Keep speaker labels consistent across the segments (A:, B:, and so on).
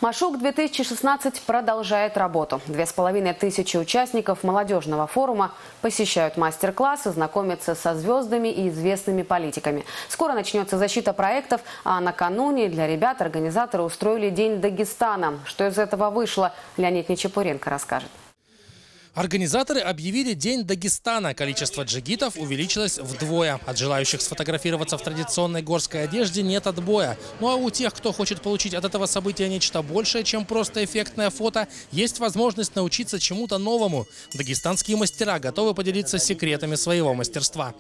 A: Машук-2016 продолжает работу. 2500 участников молодежного форума посещают мастер-классы, знакомятся со звездами и известными политиками. Скоро начнется защита проектов, а накануне для ребят организаторы устроили День Дагестана. Что из этого вышло, Леонид Нечепуренко расскажет.
B: Организаторы объявили День Дагестана. Количество джигитов увеличилось вдвое. От желающих сфотографироваться в традиционной горской одежде нет отбоя. Ну а у тех, кто хочет получить от этого события нечто большее, чем просто эффектное фото, есть возможность научиться чему-то новому. Дагестанские мастера готовы поделиться секретами своего мастерства.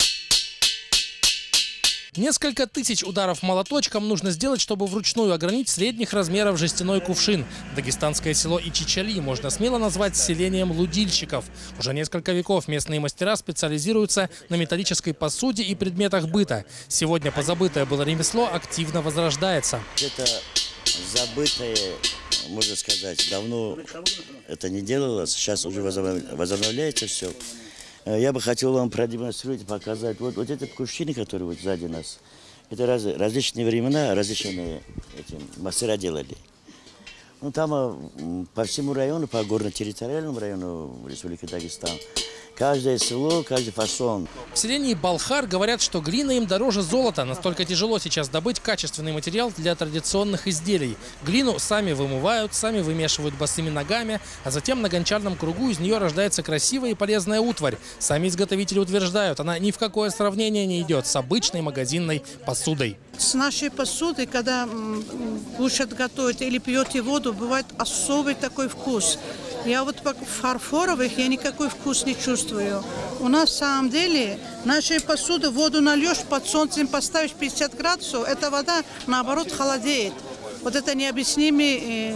B: Несколько тысяч ударов молоточком нужно сделать, чтобы вручную огранить средних размеров жестяной кувшин. Дагестанское село Ичичали можно смело назвать селением лудильщиков. Уже несколько веков местные мастера специализируются на металлической посуде и предметах быта. Сегодня позабытое было ремесло активно возрождается.
C: Это забытое, можно сказать, давно это не делалось, сейчас уже возобновляется все. Я бы хотел вам продемонстрировать, показать. Вот эти кувшины, которые вот сзади нас, это различные времена, различные мастера делали. Ну, там по всему району, по горно-территориальному району Республики Дагестан, каждое село, каждый фасон.
B: В селении Балхар говорят, что глина им дороже золота. Настолько тяжело сейчас добыть качественный материал для традиционных изделий. Глину сами вымывают, сами вымешивают босыми ногами, а затем на гончарном кругу из нее рождается красивая и полезная утварь. Сами изготовители утверждают, она ни в какое сравнение не идет с обычной магазинной посудой.
D: С нашей посудой, когда кушать готовят или пьете воду, бывает особый такой вкус. Я вот в фарфоровых я никакой вкус не чувствую. У нас в самом деле нашей посуды воду нальешь, под солнцем поставишь 50 градусов, эта вода наоборот холодеет. Вот это необъяснимые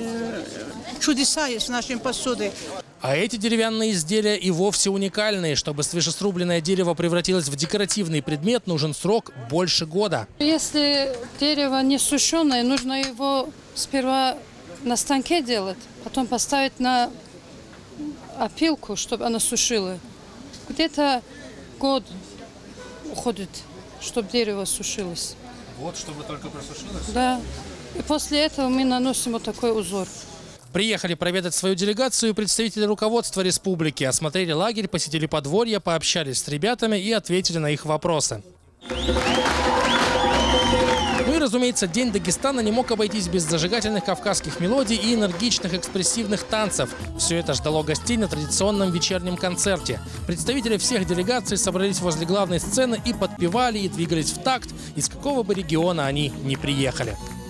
D: чудеса есть в нашей посуде.
B: А эти деревянные изделия и вовсе уникальные. Чтобы свежесрубленное дерево превратилось в декоративный предмет, нужен срок больше года.
E: Если дерево не сушеное, нужно его сперва на станке делать, потом поставить на опилку, чтобы она сушила. Где-то год уходит, чтобы дерево сушилось.
B: Вот, чтобы только просушилось?
E: Да. И после этого мы наносим вот такой узор.
B: Приехали проведать свою делегацию представители руководства республики. Осмотрели лагерь, посетили подворье, пообщались с ребятами и ответили на их вопросы. Ну и, разумеется, День Дагестана не мог обойтись без зажигательных кавказских мелодий и энергичных экспрессивных танцев. Все это ждало гостей на традиционном вечернем концерте. Представители всех делегаций собрались возле главной сцены и подпевали, и двигались в такт, из какого бы региона они ни приехали.